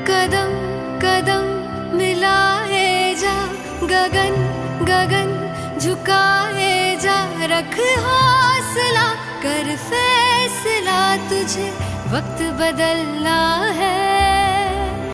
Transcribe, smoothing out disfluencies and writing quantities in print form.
कदम कदम मिलाए जा, गगन गगन झुकाए जा। रख हौसला कर फैसला, तुझे वक्त बदलना है।